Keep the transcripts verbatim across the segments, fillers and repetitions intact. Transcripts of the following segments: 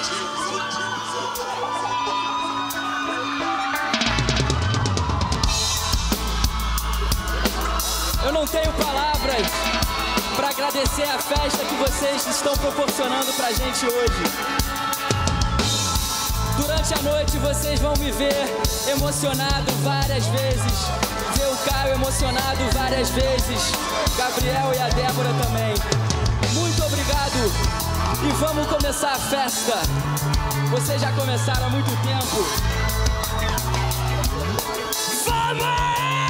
Eu não tenho palavras para agradecer a festa que vocês estão proporcionando pra gente hoje. Durante a noite vocês vão me ver emocionado várias vezes, ver o Caio emocionado várias vezes, Gabriel e a Débora também. Muito obrigado e vamos começar a festa. Vocês já começaram há muito tempo. Vamos!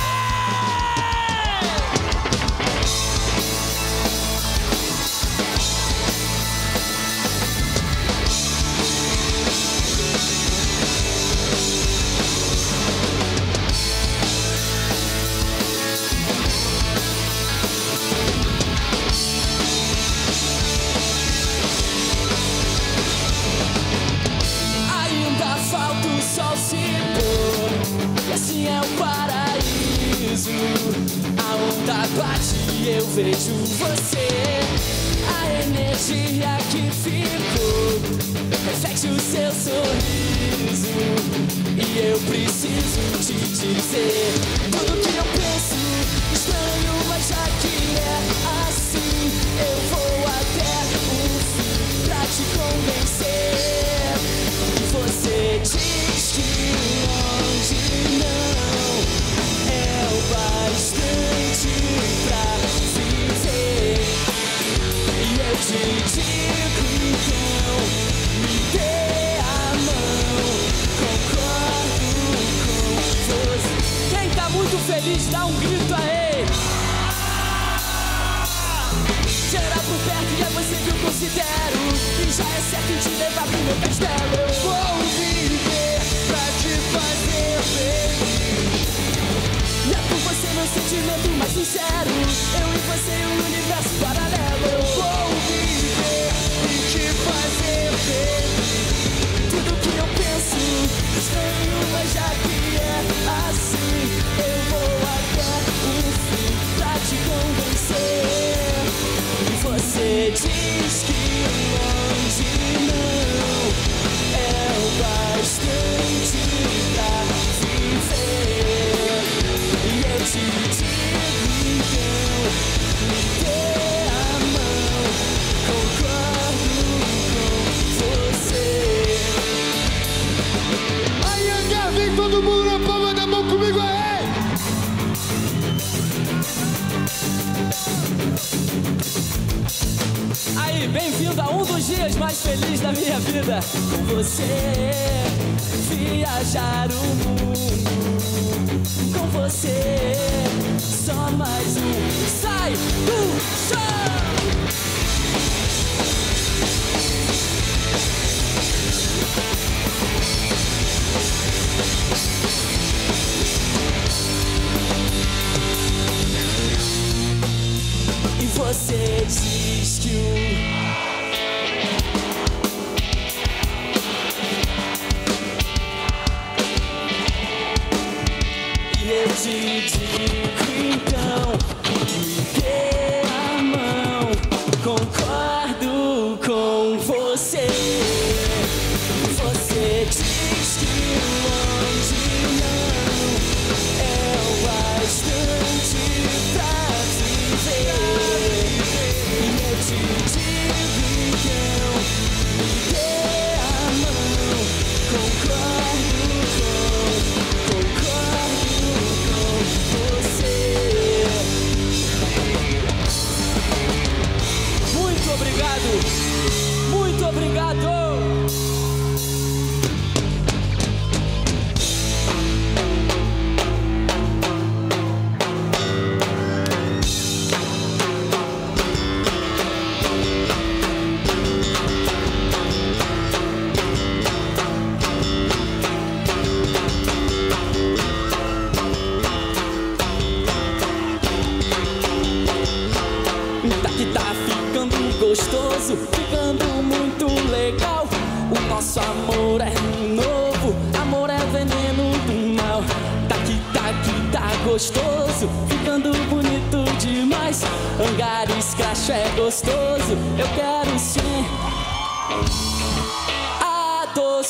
Falta o sol se pôr, e assim é o paraíso. A onda bate e eu vejo você. A energia que ficou reflete o seu sorriso, e eu preciso te dizer tudo que eu penso. Estranho, mas já que é assim, eu vou até o fim pra te convencer. Você diz que longe não é o bastante pra viver, e eu te digo então, me dê a mão, concordo com você. Quem tá muito feliz, dá um grito aí. Te olhar por perto e é você que eu considero, e já é certo te levar pro meu castelo. Eu vou viver pra te fazer feliz, e é por você meu sentimento mais sincero. Eu e você e o universo paralelo. Eu vou viver e te fazer feliz, tudo que eu penso, estranho, mas já que é assim, eu vou até o fim pra te convencer. Você diz que longe não é o bastante pra viver, e eu te digo então, me dê a mão, concordo com você. Aí, André, vem todo mundo na palma da mão comigo aí! Aí, bem-vindo a um dos dias mais felizes da minha vida. Com você, viajar o mundo. Com você, só mais um. Sai do chão! E você diz que o eu te digo então, me dê a mão, concordo com você. Você diz que longe não é o bastante pra viver, e eu te digo então, me dê a mão, concordo com, concordo com você. Muito obrigado, muito obrigado. Tá ficando gostoso, ficando muito legal. O nosso amor é novo, amor é veneno do mal. Tá que tá que tá gostoso, ficando bonito demais. Angares, Cracho é gostoso, eu quero sim.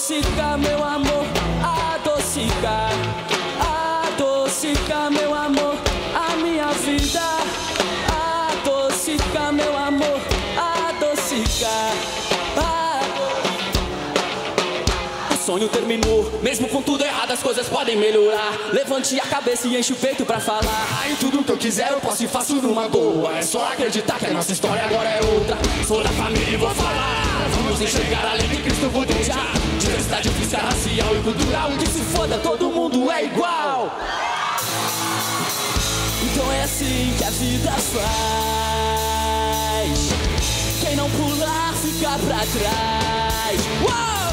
Adocica, meu amor, adocica, adocica, meu amor, a minha vida. Adocica, meu amor, adocica. O sonho terminou, mesmo com tudo errado as coisas podem melhorar. Levante a cabeça e enche o peito pra falar. Ai, tudo que eu quiser eu posso e faço numa boa. É só acreditar que a nossa história agora é outra. Sou da família e vou falar. Vamos enxergar além de Cristo, vou deixar. Diversidade física, racial e cultural. Que se foda, todo mundo é igual. Então é assim que a vida faz. Quem não pular fica pra trás. Uou!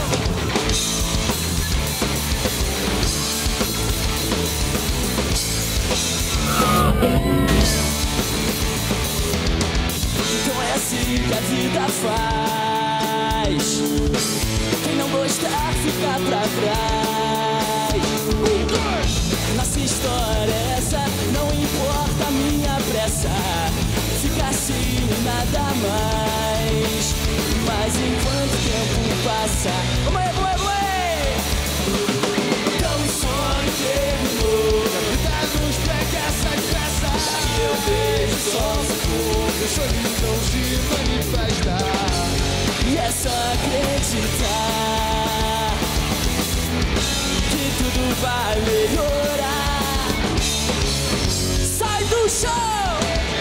Então é assim que a vida faz. Quem não gostar fica pra trás. Nossa história é essa, não importa a minha pressa. Fica assim, nada mais. Mas enquanto o tempo passa, ué, ué, ué, então o sonho terminou. Dá nos pega essas peças. E eu vejo só o fogo. Eu solidão se manifestar. E é só acreditar que tudo vai melhorar. Sai do chão!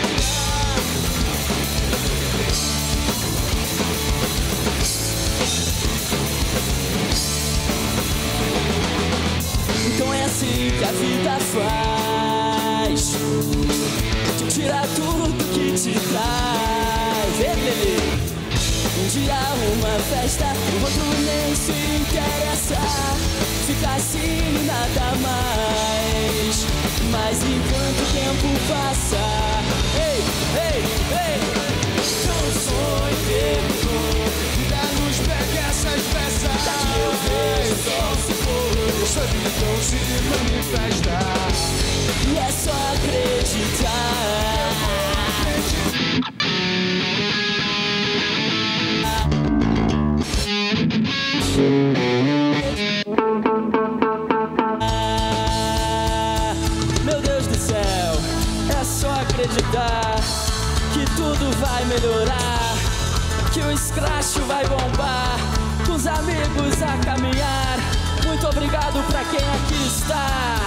Então é assim que a vida faz. Te tira tudo que te traz. Ei, bebê. Um dia uma festa, o outro nem se interessa. Fica assim, nada mais. Mas enquanto o tempo passa, ei, ei, ei, Então o sonho terminou. Dá nos pega essas peças. daqui eu vejo só se for. Eu solidão se manifestar. E é só acreditar. Ah, meu Deus do céu, é só acreditar que tudo vai melhorar, que o escracho vai bombar, com os amigos a caminhar. Muito obrigado pra quem aqui está.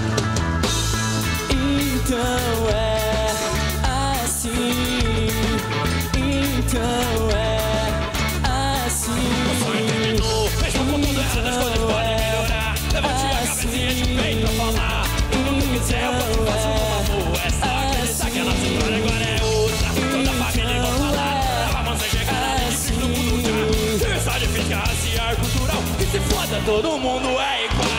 Então é assim, então é assim. O sonho terminou, mesmo com tudo errado as coisas podem melhorar. Levante a cabeça e enche o peito pra falar. Tudo que quiser eu posso faço no amor. É só acreditar que a nossa história agora é outra. Toda a família vou falar. Vamos enxergar além de Cristo, mundo já. Diversidade física, racial e cultural. Que se foda, todo mundo é igual.